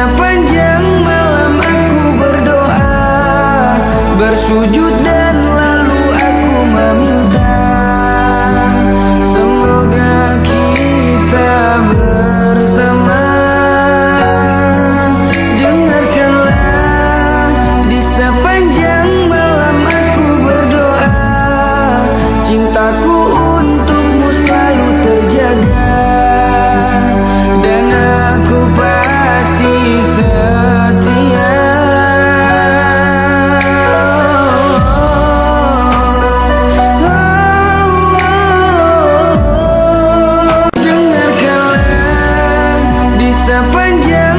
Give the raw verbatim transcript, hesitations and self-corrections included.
sepanjang malam aku berdoa, bersujud dan lalu aku meminta, semoga kita bersama. Dengarkanlah, di sepanjang malam aku berdoa, cintaku untukmu selalu terjaga, dan aku pasti setia. Dengarkanlah, di sepanjang